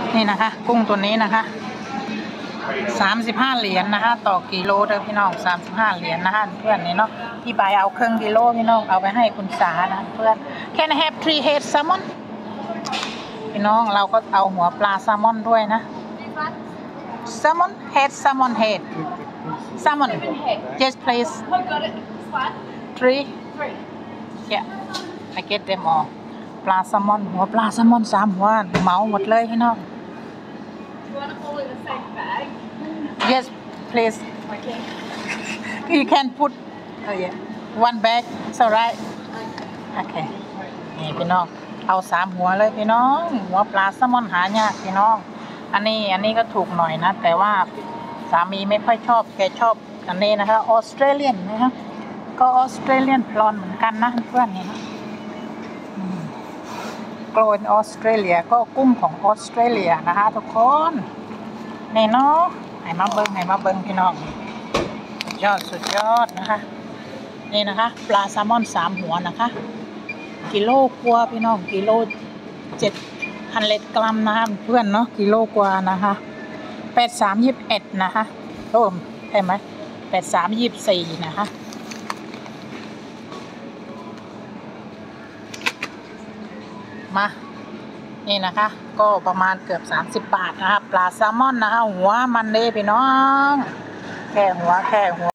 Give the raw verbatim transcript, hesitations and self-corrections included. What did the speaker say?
นี่นะคะกุ้งตัวนี้นะคะสามสิบห้าเหรียญนะคะต่อกิโลเด้อพี่น้องสามสิบห้าเหรียญนะคะเพื่อนนี่เนาะพี่ใบเอาครึ่งกิโลพี่น้องเอาไปให้คุณสานะเพื่อน Can I have three head salmon พี่น้องเราก็เอาหัวปลาแซลมอนด้วยนะ Salmon head salmon head salmon yes please three yeah I get them all ปลาแซลมอนหัวปลาแซลมอนสามหัวเหมาหมดเลยพี่น้อง yes please you can put oh yeah one bag it's alright okay นี่พี่น้องเอาสามหัวเลยพี่น้องหัวปลาแซลมอนหายากพี่น้องอันนี้อันนี้ก็ถูกหน่อยนะแต่ว่าสามีไม่ค่อยชอบแกชอบอันนี้นะคะออสเตรเลียนนะคะก็ออสเตรเลียนพลอนเหมือนกันนะเพื่อนนี่นะโกลนออสเตรเลียก็กุ้งของออสเตรเลียนะคะทุกคนนี่เนาะให้มาเบิ้งให้มาเบิ้งพี่น้องยอดสุดยอดนะคะนี่นะคะปลาแซลมอนสามหัวนะคะกิโลกว่าพี่น้องกิโลเจ็ดพันเลตกรัมนะคะเพื่อนเนาะกิโลกว่านะคะแปดสามยี่สิบเอ็ดนะคะโอ้ใช่ไหมแปดสามยี่สิบสี่นะคะมานี่นะคะก็ประมาณเกือบสามสิบบาทนะคะปลาแซลมอนนะคะหัวมันเลยพี่น้องแค่หัวแค่หัว